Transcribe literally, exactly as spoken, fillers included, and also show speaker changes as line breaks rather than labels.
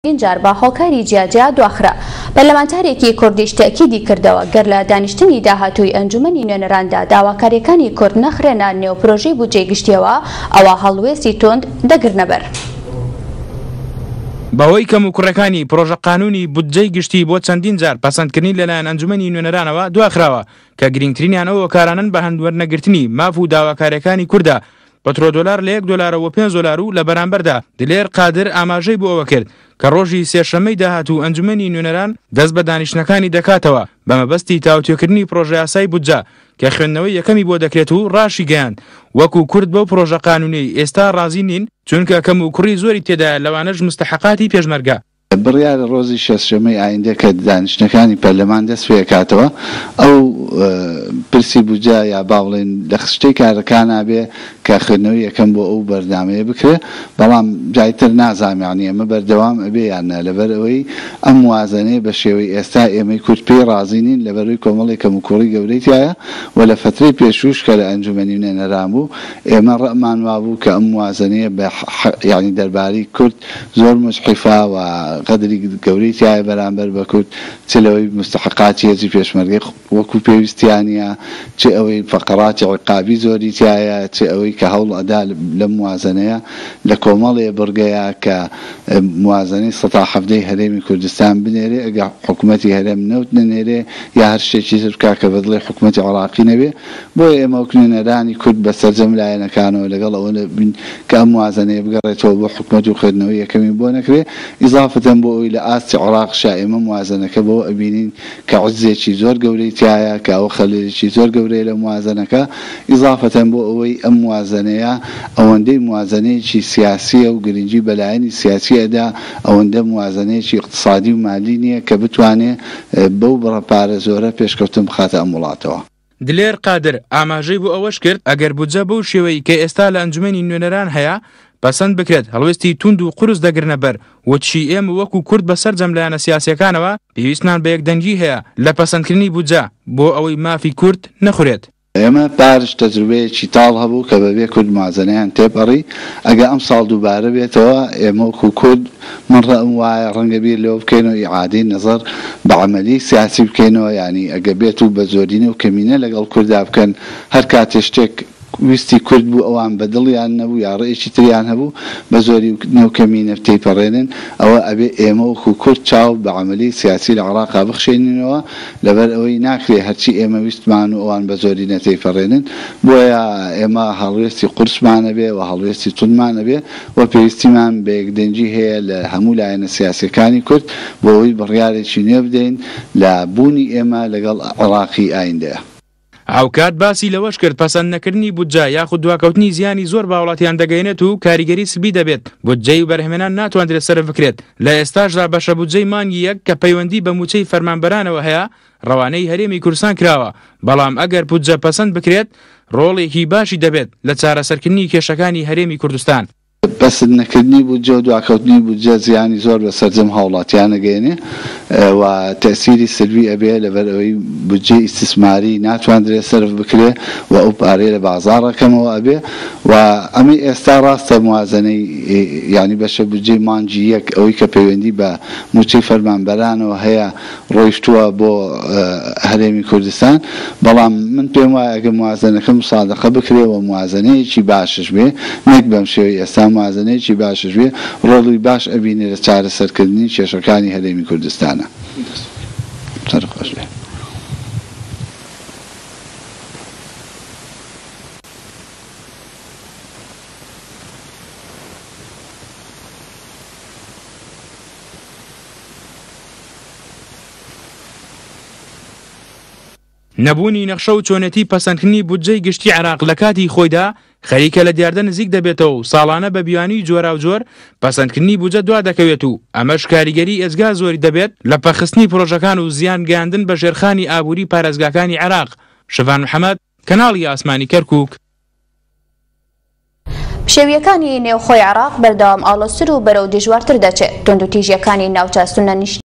اینجار با هۆکاری جیاجیا دواخرا پەرلەمانتارێکی کوردیش تاکیدی کردەوە گەر لە دانیشتنی داهاتووی ئەنجومەنی نوێنەراندا داواکاریەکانی کورد نەخرێنە نێو پرۆژەی بودجەی گشتیەوە ئەوە هەڵوێستی تۆند دەگرنە بەر.
باوەی کەم و کوڕەکانی پرۆژە قانونی بودجەی گشتی بۆ چەندین جار پەسەندکردنی لەلایەن ئەنجومەنی نوێنەرانەوە دواخراوە کە گرنگترینیان ئەوە کارانن بە هەندوەرنەگرتنی ماف و داواکاریەکانی کووردا پەترۆ دۆلار لە یەک دۆلارەوە پێنج دۆلار و لە بەرامبەردا دلێر قادر ئاماژەی بۆ ئەوە کرد کە ڕۆژی سێشەممەی داهاتوو ئەنجومەنی نوێنەران دەست بە دانیشتەکانی دەکاتەوە بە مەبەستی تاوتێکردنی پرۆژە یاسای بودجە کە خوێندنەوەی یەکەمی بۆ دەکرێت و ڕاشی گەیاند وەکو کورد بەو پرۆژە قانونی ئێستا ڕازی نین چونکە کەم و کوڕی زۆری تێدایە لەوانەش مستحقاتی پێشمەرگە.
بڕیارە ڕۆژی شەشەمەی ئایندە کە دانیشتەکانی پەرلەمان دەست پێ دەکاتەوە ئەو پرسی بودجە یا باوڵێن لە خشتەی کارەکان نابێ کە خوێندنەوەی یەکەم بۆ ئەو بەردامەیە بکرێت بەڵام جایتر نازانانی ئەمە بەردەوام ئەبێ یانە لەبەر ئەوەی ئەم موازنەیە بە شێوەی ئێستا ئێمەی کورد پێی ڕازی نین لەبەروی کۆمەڵی کەم و کوڕی گەورەی تایە و لە فترەی پێشوش کە لە ئەنجومەنی نوێنەران بوو ئێمە ڕەمان وابوو کە ئەم موازنەیە بە یعنی دەربارەی کورد زۆر مزحیفا و قدری گەورەی تایە بەرامبەر بە کورد چ لەوەی مستحقاتی هێزی پێشمەرگەی وەکو پێویستیانە چ ئەوەی فەقەڕاتی عقابی زۆری تایە چ ئەوەی کە هەوڵ ئەدا لە موازنەیە لە کۆمەڵێ بڕگەیە کە موازنەی سەد و حەڤدەی هەرێمی کوردستان بنێرێ ئەگە حکوومەتی هەرێم نەوت نەنێرێ یا هەر شتێکی تر بکا کە بەدڵی حکوومەتی عێراقی نەبێ بۆیە ئێمە وەک نوێنەرانی کورد بە سەرجەم لایەنەکانەوە لەگەڵ ئەوە بین کە ئەم موازنەیە بگەڕێتەوە بۆ حکوومەت و خوێندنەوەی یەکەمی بۆ نەکرێ ئیزافەتەن بۆ ئەوی لە ئاستی عێراق ئێمە موازنەکە بۆ ئەبینین کە عوزێکی زۆر گەورەی تایە کە ئەوە خەلێکی زۆر گەورەی لە موازنەکە ئیزافەتەن بۆ ئەوەی ئەم موازنەیە ئەوەندەی موازنەیەکی سیاسیە و گرنگی بەلایەنی سیاسی ئەدا ئەوەندە موازنەیەکی اقتصادی و مالی نییە کە بتوانێت بەو بڕەپارە زۆرە پێشکەوتن بخاتە ئەم وڵاتەوە.
دلێر قادر ئاماژەی بۆ ئەوەش کرد ئەگەر بودجە بەو شێوەی کە ئێستا لە ئەنجومەنی نوێنەران هەیە پەسەند بکرێت هەڵوێستی توند و قورس دەگرنە بەر وچی ئێمە وەکو کورد بەسەر جەملایەنە سیاسیەکانەوە پێویستمان بە یەکدەنگی هەیە لە پەسەندکردنی بودجە بۆ ئەوەی مافی کورد نەخورێت.
ئێمە پارش تەجروبەیەکی تاڵ هەبوو کە بەبێ کورد موازنەیان تێپەڕی ئەگە ئەم ساڵ دووبارە بێتەوە ئێمە وەکو کورد من ڕەم وایە ڕەنگە بیر لەوە بکەینەوە ئیعادەی نەزەر بە عەمەلی سیاسی بکەینەوە ینی ئەگە بێت و بە زۆرینە و کەمینە لەگەڵ کووردا بکەن هەر کاتێ شتێک ویستی کورد بوو ئەوان بەدڵیان نەبوو یا ڕێیەکی تریان هەبوو بە زۆری نێوکەمینە تێپەڕێنن ئەوە ئەبێ ئێمە وەکو کورد چاو بە عەمەلی سیاسی لە عێراقا بخشێنینەوە لەبەر ئەوەی ناکرێ هەرچی ئێمە ویستمان و ئەوان بە زۆری نەتێپەڕێنن بۆیە ئێمە هەڵوێستی قورسمانە بێ و هەڵوێستی تونمانە بێ و پێویستیمان بە یەکدەنگی هەیە لە هەموو لایەنە سیاسیەکانی کورد بۆ ئەوەی بڕیارێکی نوێ بدەین لە بوونی ئێمە لەگەڵ عێراقی ئایندەیە.
ئاوکات باسی لەوەش کرد پەسەند نەکردنی بودجە یاخود دواکەوتنی زیانی زۆر با وڵاتیان دەگەێنێت و کاریگەری سبی دەبێت بودجەی و بەرهێمێنان ناتوانرێت سەرف بکرێت لە ئێستاشدا بەشە بودجەی مانگی یەک کە پەیوەندی بە موچەی فەرمانبەرانەوە هەیە ڕەوانەی هەرێمی کوردستان کراوە بەڵام ئەگەر بودجە پەسەند بکرێت ڕۆڵێکی باشی دەبێت لە چارەسەرکردنی کێشەکانی هەرێمی کوردستان.
پەسەند نەکردنی بودجە و دواکەوتنی بودجە زیانی زۆر بە سەرجەم هاوڵاتیان ئەگەێنێ و تەسیری سلبی ئەبێ لەبەر ئەوەی بودجەی ئیستیسماری ناتوانرێت سەرف بکرێ و ئەو پارەیە لە بازاڕەکەمەوە ئەبێ و ئەمەی ئێستا ڕاستە موازنەی ینی بەشە بودجەی مانگی یەک ئەوەی کە پەیوەندی بە موچەی فەرمانبەرانەوە هەیە ڕۆیشتووە بۆ هەرێمی کوردستان بەڵام من پێم وایە ئەگە موازنەکە مسادقە بکرێەوە موازنەیەکی باشش بێ نەک بەم شێوەی ئێستا موازنەیەکی باشش بێ ڕۆڵی باش ئەبینێ لە چارەسەرکردنی کێشەکانی هەرێمی کوردستانە. سەرخۆش بێ.
نەبوونی نەخشە و چۆنەتی پەسەندکردنی بودجەی گشتی عێراق لە کاتی خۆیدا خەریکە لە دیاردە نزیک دەبێتەوە و ساڵانە بە بیانی جۆرا و جۆر پەسەندکردنی بودجە دوا دەکەوێت و ئەمەش کاریگەری ئێزگا زۆری دەبێت لە پەخستنی پرۆژەکان و زیان گەاندن بە ژێرخانی ئابووری پارێزگاکانی عێراق. شەڤان محەممەد کەناڵی ئاسمانی کەرکووک.
شێویەکانی نێوخۆی عێراق بەردەوام ئاڵۆسر و بەرەو دژوارتر دەچێت تۆند و تیژیەکانی ناوچە سونە نیشت